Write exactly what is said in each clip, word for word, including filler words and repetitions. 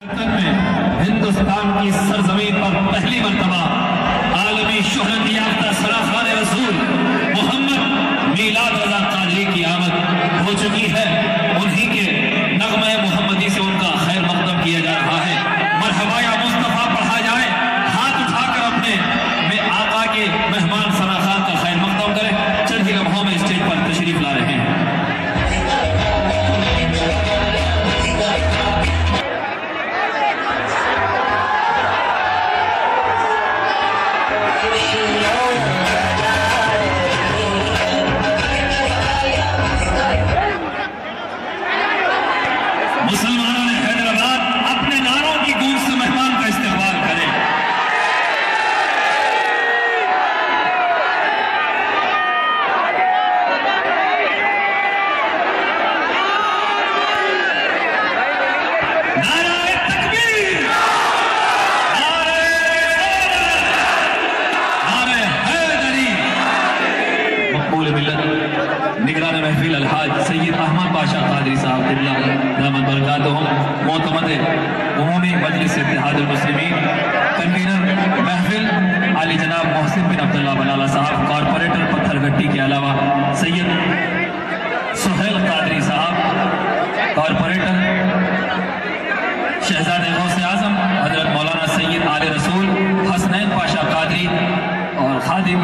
हिंदुस्तान की सरजमीन पर पहली मर्तबा आलमी शोहरत याफ्ता सराफार रसूल मोहम्मद मीलाद रजा कादरी की आमद हो चुकी है। उन्हीं के नगमे मोहम्मदी से उनका खैर मकदम किया जा रहा है। मरहबा या मुस्तफा पढ़ा जाए, हाथ उठाकर अपने में आका के मेहमान सनाखान का खैर मकदम करें। चंद ही लम्हों में स्टेज पर तशरीफ ला रहे हैं। मुसलमानों ने हैदराबाद अपने नारों की गूंज से मेहमान का इस्तेमाल करें। नारे तकबीर, नारे नारे हैदरी। मकबूल मिल्लत निगरान महफिल अलहाज सैयद अहमद पाशा कादरी साहब क़िबला रहमत बरकातुहू, मोतमद उमूमी मजलिस इत्तेहादुल मुस्लिमीन, कन्वीनर महफिल आली जनाब मोहसिन बिन अब्दुल्लाह बनाला साहब, कॉरपोरेटर पत्थरगट्टी के अलावा सैयद सुहेल कादरी साहब, कॉरपोरेटर शहजादे गौसे आजम हजरत मौलाना सैयद आले रसूल हसनैन पाशा कादरी और खादिम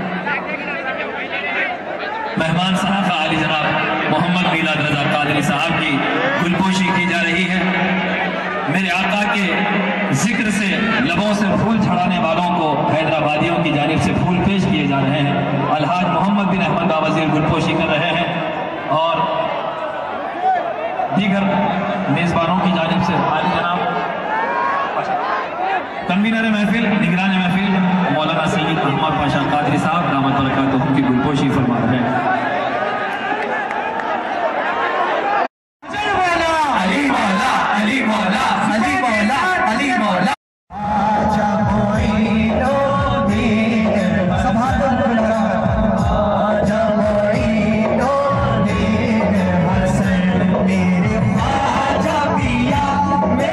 मेहमान सनाखा आली जनाब मोहम्मद मीलाद रजा कादरी साहब की गुलपोशी की जा रही है। मेरे आका के जिक्र से लबों से फूल छड़ाने वालों को हैदराबादियों की जानिब से फूल पेश किए जा रहे हैं। अलहाज मोहम्मद बिन अहमद वजीर गुलपोशी कर रहे हैं और दीगर मेजबानों की जानिब से आली जनाब कन्वीनर महफिल निगरान महफिल मौलाना सैयद अहमद पाशा कादरी साहब रहमत बरकातुहू की गुलपोशी फरमा रहे हैं। अली मौला अली मौला अली मौला अली मौला मेरे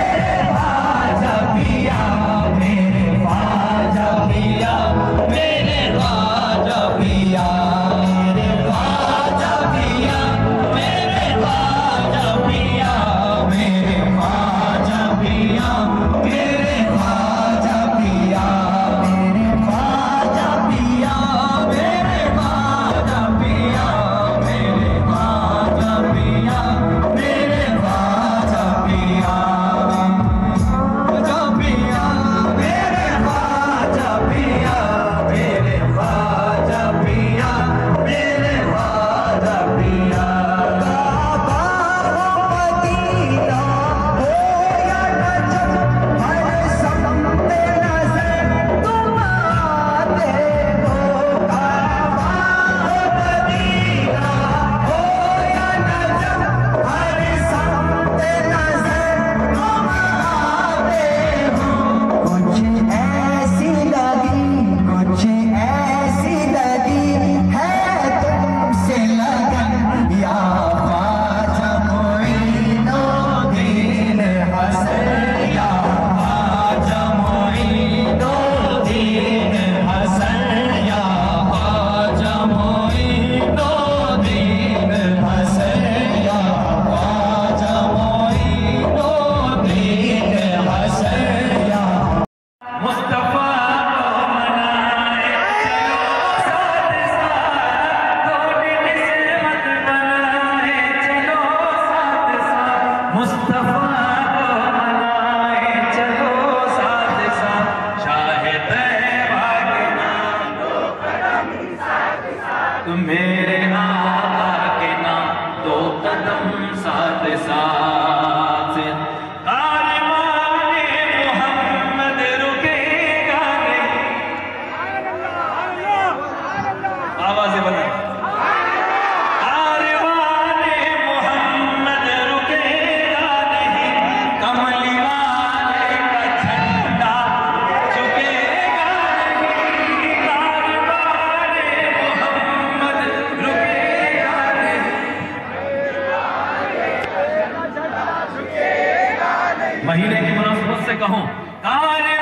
महीने की मुनासबत से कहूं, कार